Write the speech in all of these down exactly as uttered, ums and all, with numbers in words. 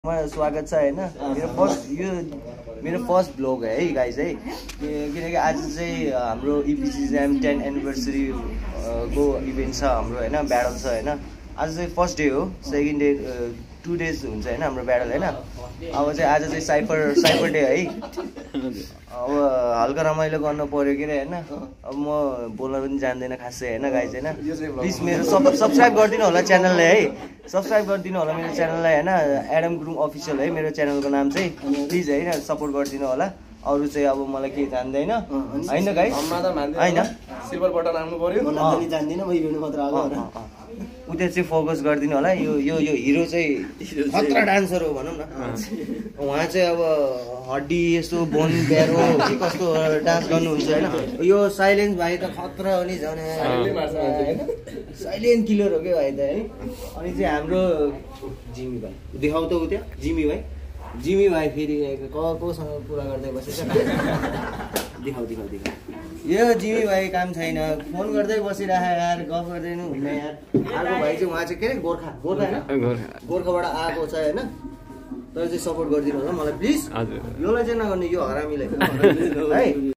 स्वागत छ हैन मेरो फर्स्ट यो मेरो फर्स्ट ब्लग है गाइज है किनकि आज चाहिँ हाम्रो इपिसिएम टेन एनिभर्सरी को इभेन्ट छ हाम्रो हैन ब्याटल छ हैन आज चाहिँ फर्स्ट डे हो सेकेन्ड डे टु डेज हुन्छ हैन हाम्रो ब्याटल हैन अब चाहिँ आज चाहिँ साइफर साइफर डे है अब हल्का रमाइलो गर्नु पर्यो के हैन अब म बोल्न पनि जान्दैन खासै हैन गाइज हैन प्लिज मेरो सब्स्क्राइब गरिदिनु होला च्यानललाई है सब्स्क्राइब गरिदिनु होला मेरो च्यानललाई हैन एडम गुरुङ अफिसियल है मेरो च्यानलको नाम चाहिँ प्लिज हैन सपोर्ट गरिदिनु होला अरु चाहिँ अब मलाई के जान्दैन हैन गाइस हैन सिल्भर बटन आउनु पर्यो म नाच्न जान्दिन म इभेन्ट मात्र आएको हो उता चाहिँ फोकस गरिदिनु होला यो यो यो हिरो चाहिँ खतरा डान्सर हो भनौँ न उहाँ चाहिँ अब हड्डी यस्तो बोन ब्यारो के कस्तो डान्स गर्नुहुन्छ हैन यो साइलेन्स भाइ त खतरा हो नि झन् साइलेन्ट किलर हो के भाइ त है अनि चाहिँ हाम्रो जिमी भाइ देखाउ त उता जिमी भाइ जिमी भाइ फेरि क कोसँग कुरा गर्दै बसेछ देखाउ देखाउ देखाउ यो जिमी भाइ काम छैन फोन गर्दै बसिरहे यार गफ गर्दैनु हुन्न यार अर्को भाइ चाहिँ उहाँ चाहिँ के अरे गोर्खा गोर्खा हैन गोर्खाबाट आएको छ हैन तर चाहिँ सपोर्ट गरिदिनु होला मलाई प्लिज योलाई चाहिँ नगर्नु यो हरामीलाई है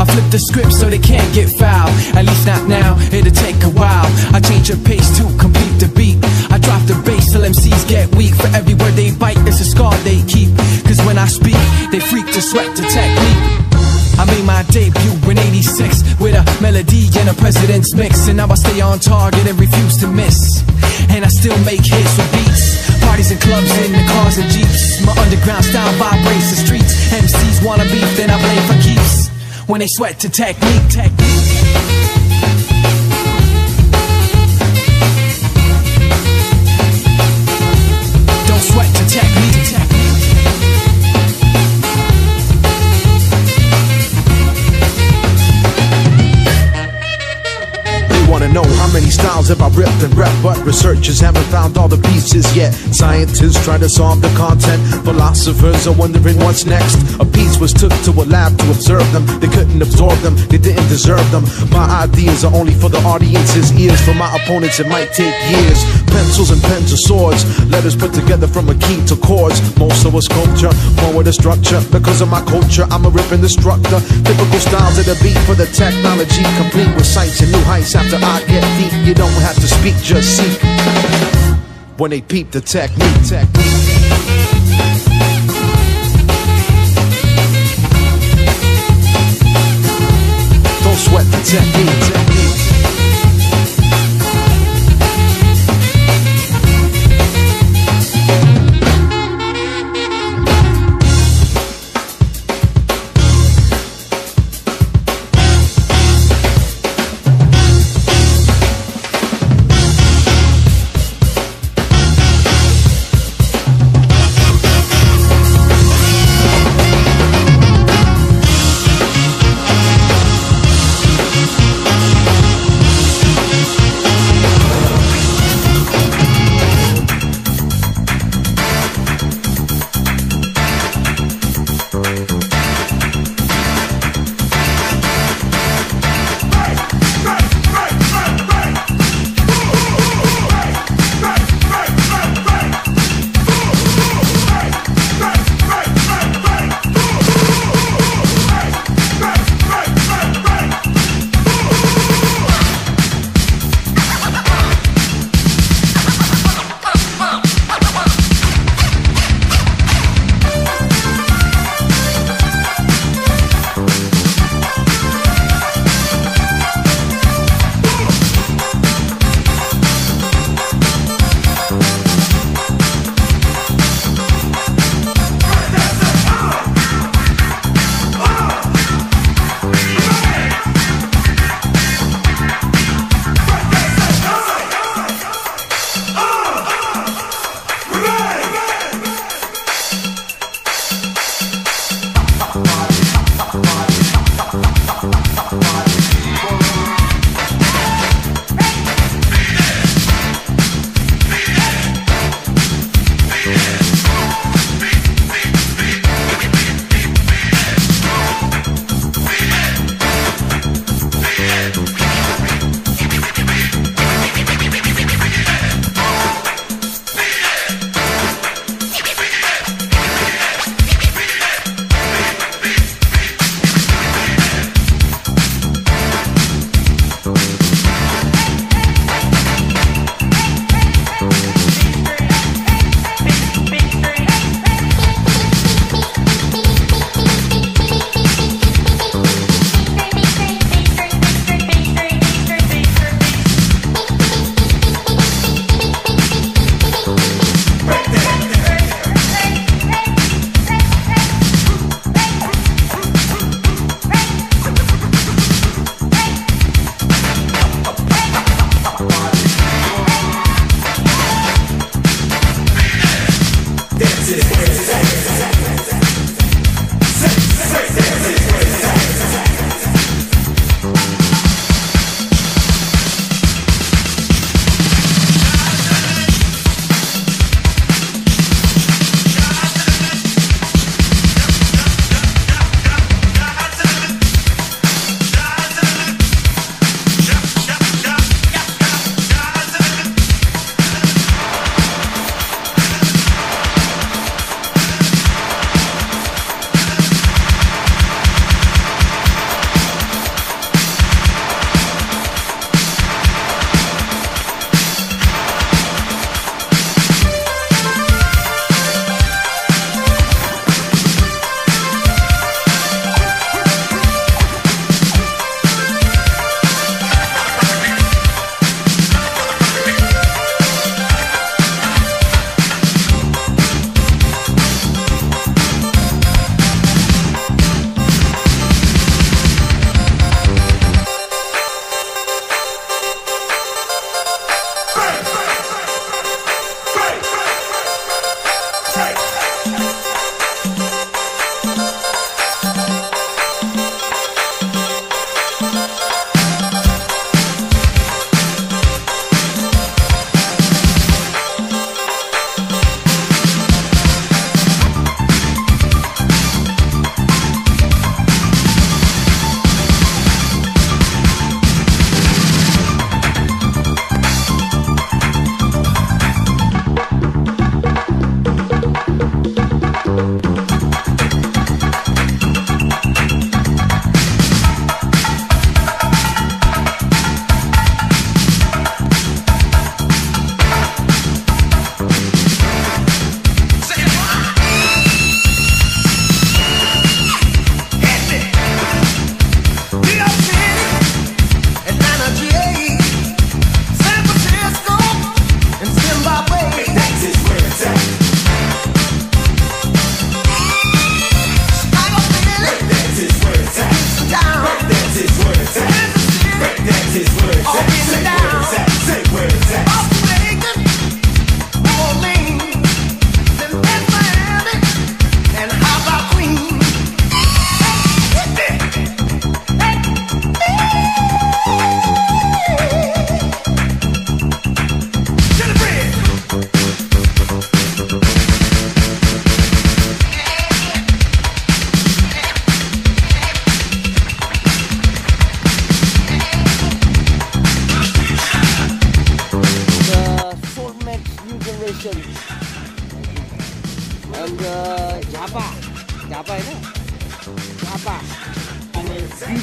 flip the script so they can't get foul. At least not now, it'll take a while. I change the pace to complete the beat. I drop the bass till M Cs get weak. For every word they bite, it's a scar they keep. Cause when I speak, they freak to sweat the technique. I made my debut in eighty-six with a melody and a president's mix. And now I stay on target and refuse to miss. And I still make hits with beats. Parties and clubs in the cars and jeeps. My underground style vibrates the streets. M Cs wanna beef, then I play for keeps. When they sweat to technique, technique. Don't sweat to technique, technique. Wanna know how many styles have I ripped and rep, but researchers haven't found all the pieces yet. Scientists try to solve the content, philosophers are wondering what's next. A piece was took to a lab to observe them. They couldn't absorb them, they didn't deserve them. My ideas are only for the audience's ears. For my opponents it might take years. Pencils and pens or swords, letters put together from a key to chords. Most of a sculpture, born with a structure. Because of my culture, I'm a ripping instructor. Typical styles of the beat for the technology, complete with sights and new heights. After I get deep, you don't have to speak, just seek. When they peep the technique, technique. Don't sweat the technique, technique.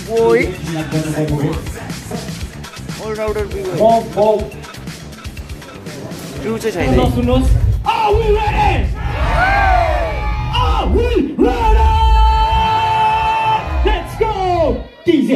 Oi. All-rounder Bigo True चाहिँ छैन Are we ready? Are we ready? Let's go! D J!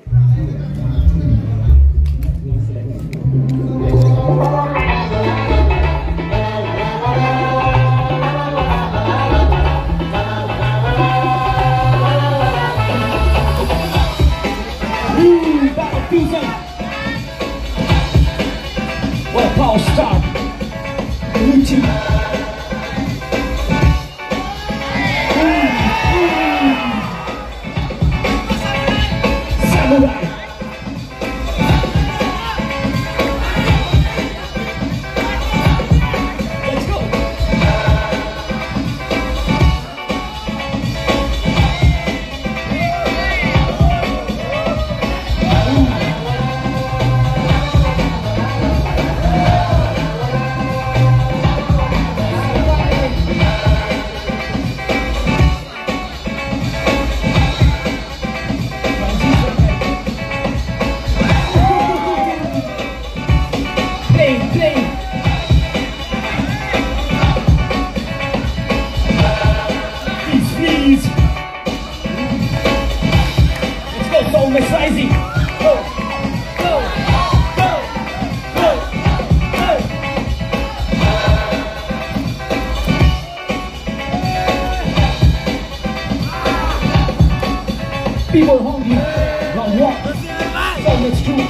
Ooh, battle D J! What a power start! Luigi! Samurai! Let's go! Play, play! Please, please! Let's go, Soul Miss Rising! Go! Go! Go! Go! Go! People hungry, not walk. So much true.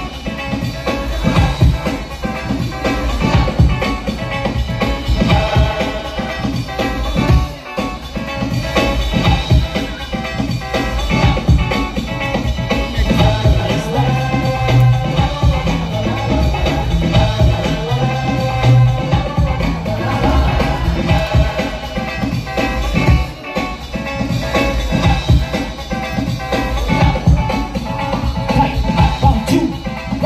Round two.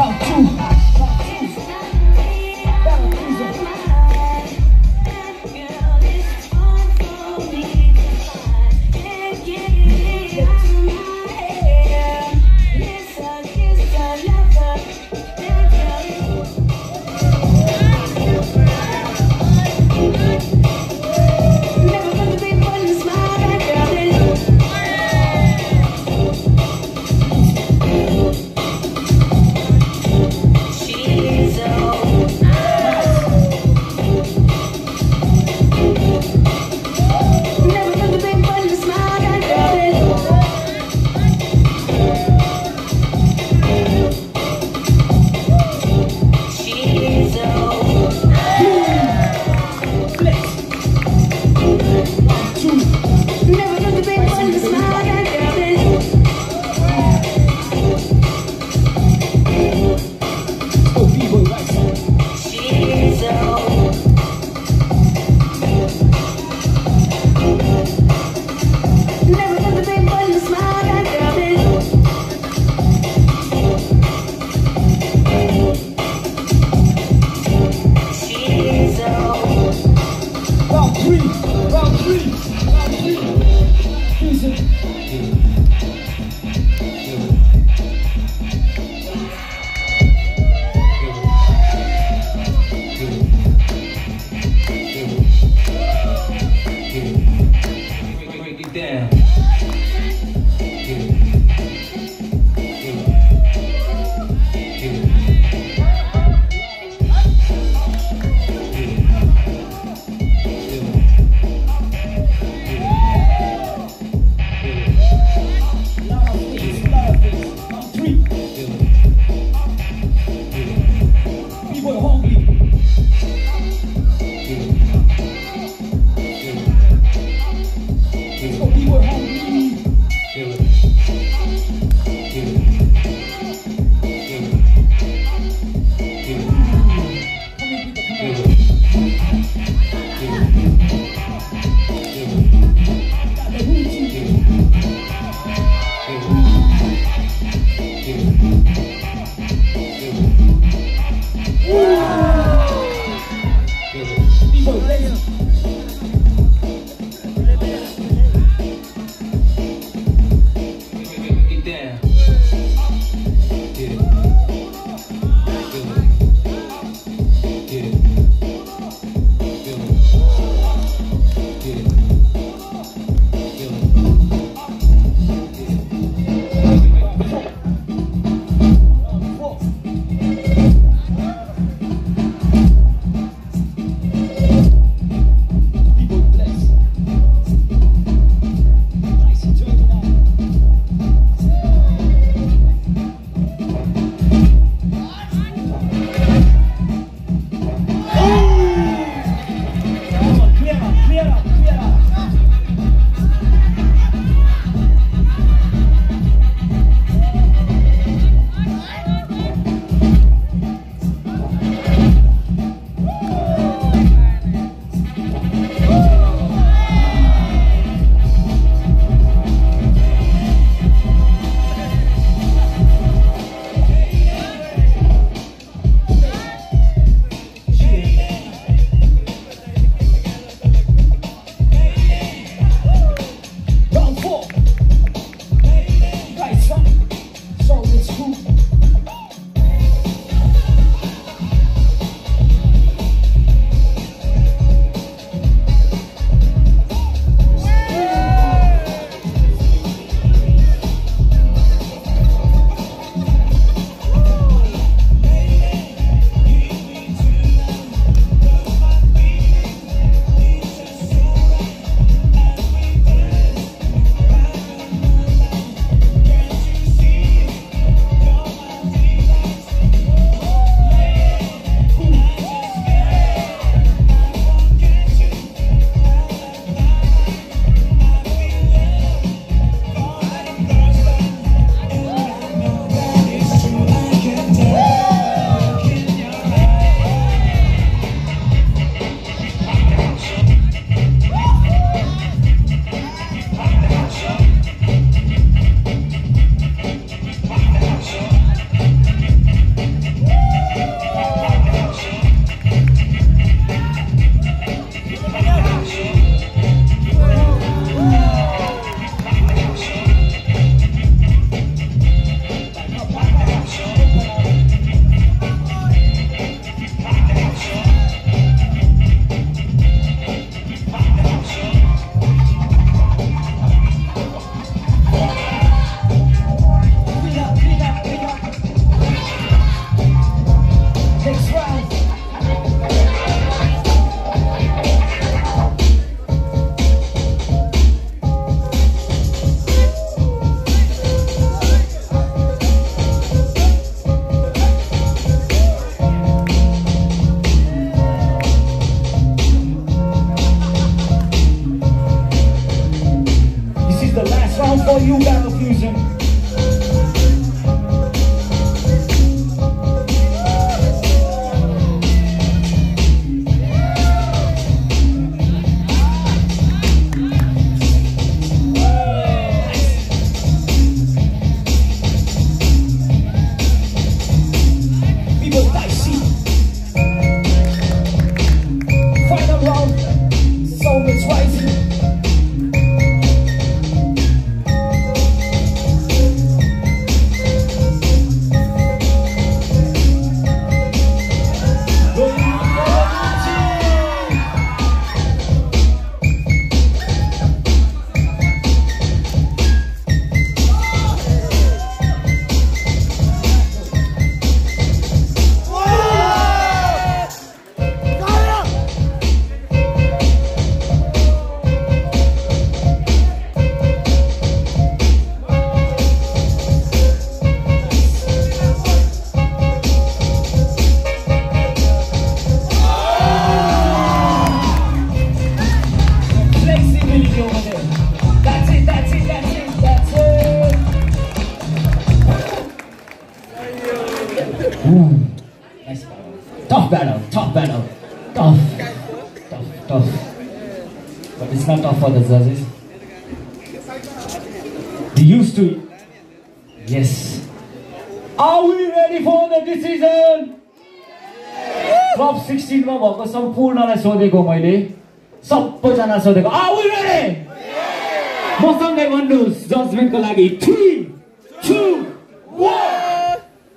sexy. Final round, soul is rising. Nice battle. Tough battle, tough battle. Tough. Tough, tough. But it's not tough for the judges. They used to it. Yes. Are we ready for the decision? Club sixteen मा भएको सम्पूर्णलाई सोधेको मैले सबैजना सोधेको Are we ready? मसँगै भन्नुहोस् जजमेन्टको लागि three, two, one.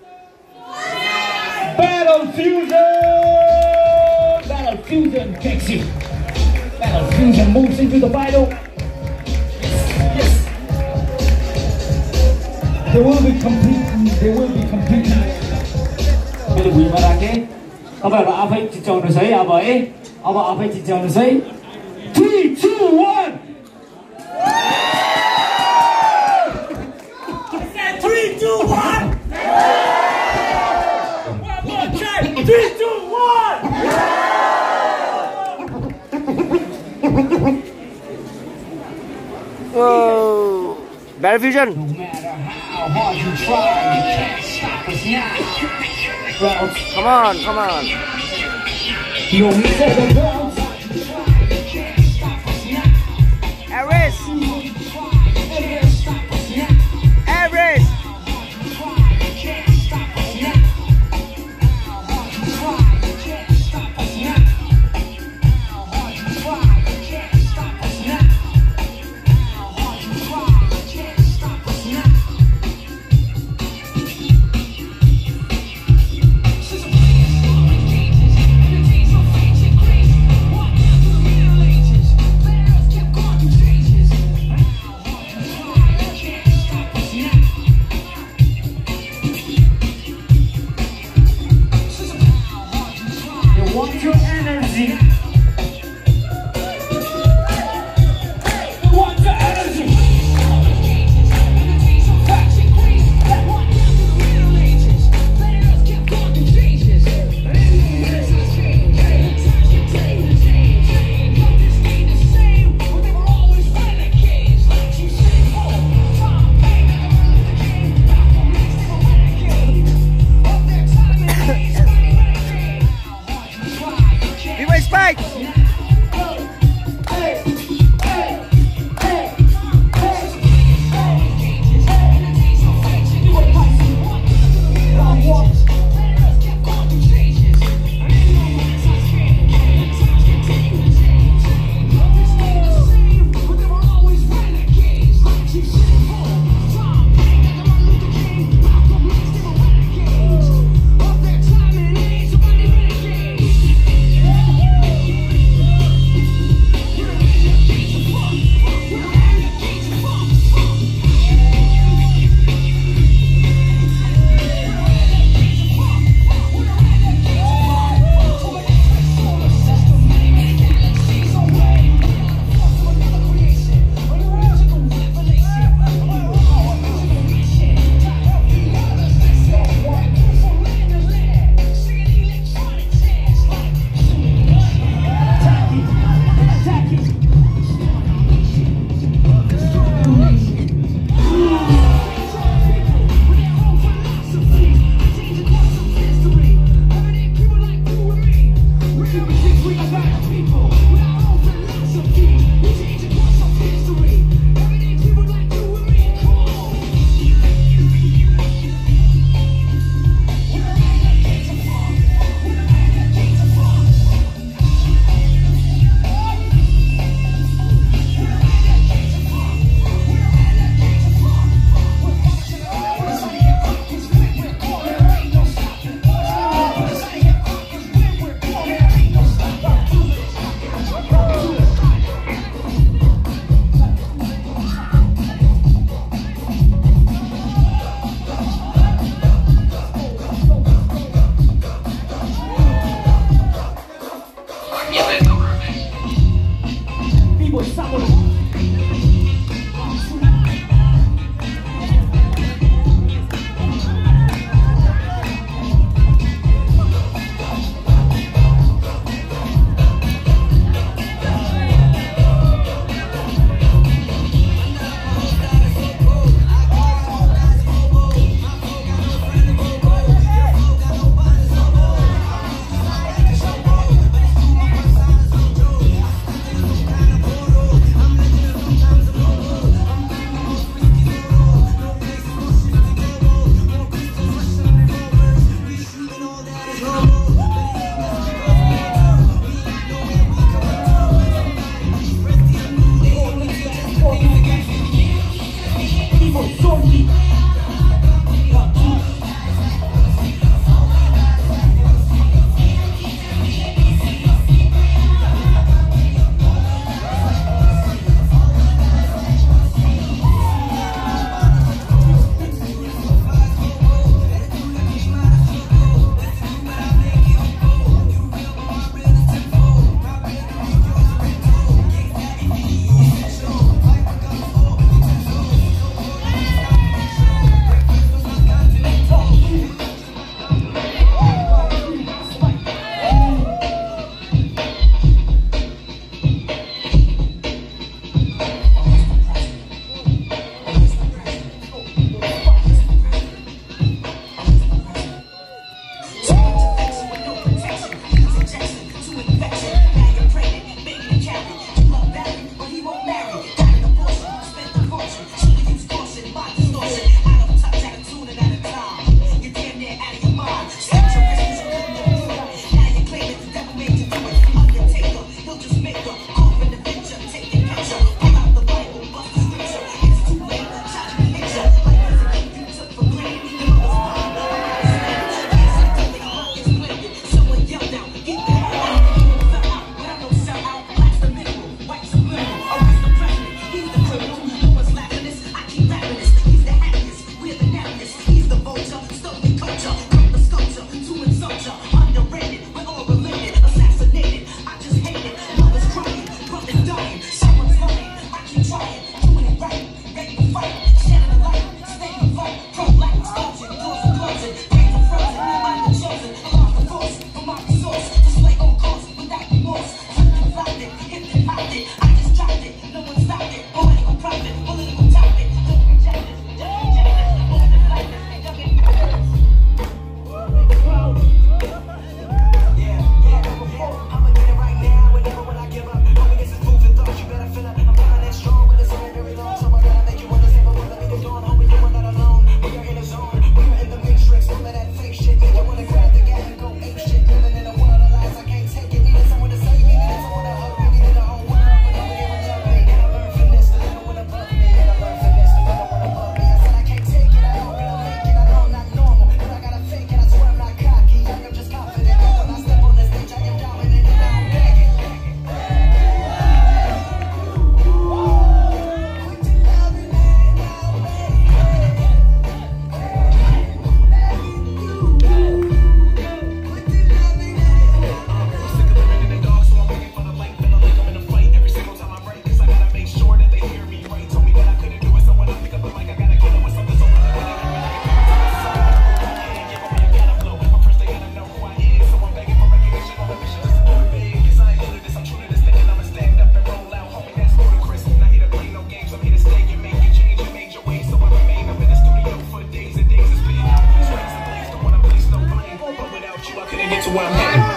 Battle Fusion! Battle Fusion kicks you. Battle Fusion moves into the battle. Yes. They will be competing. They will be competing. मैले भुइँमा राखेँ तपाईहरु आफै चिच्याउनुस् है अब है अब आफै चिच्याउनुस् है three, two, one. three, two, one. three, two, one! Whoa! Battle Fusion! No matter how hard you try, you can't stop us now. Well, come on, come on. You only said the world. Aris! Aris! Want your energy. Want your energy. Spike!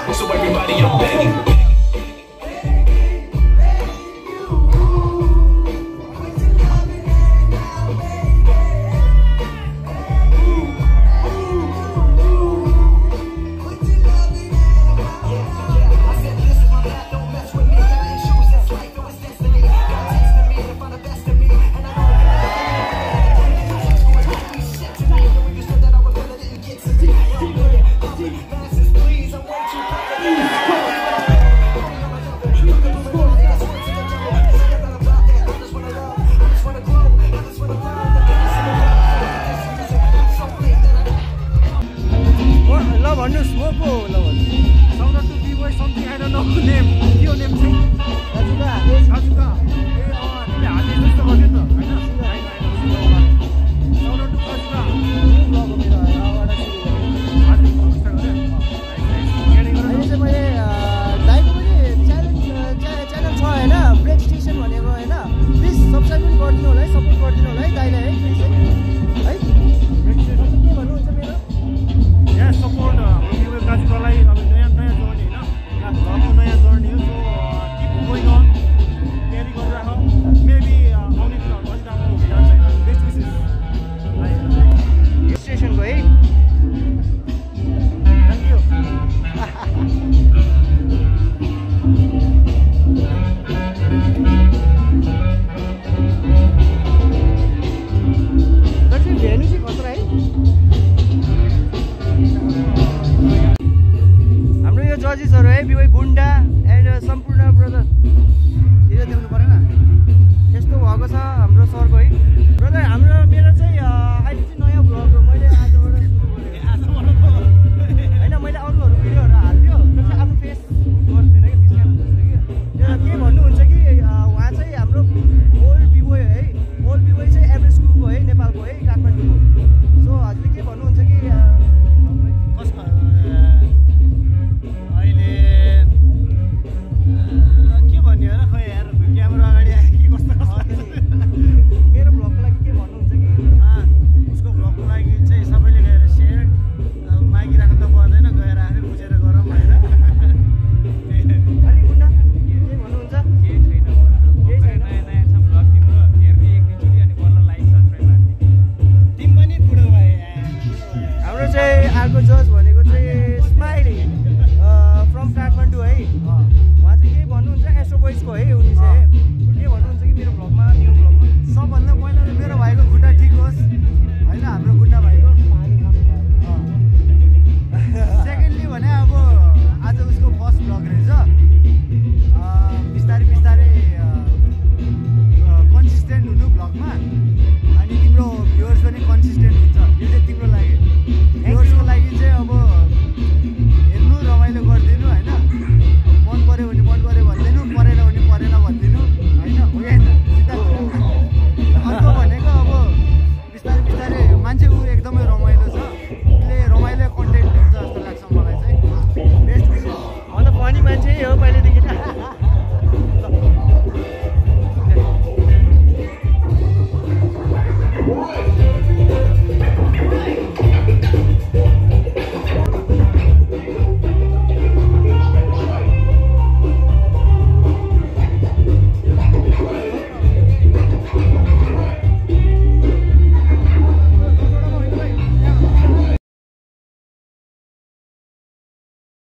So everybody, I'm begging. जजेसहरु है बिवे गुन्डा end सम्पूर्ण brother yo देख्नु परेन यस्तो भएको छ हाम्रो सरको है ब्रदर हाम्रो मेरो चाहिँ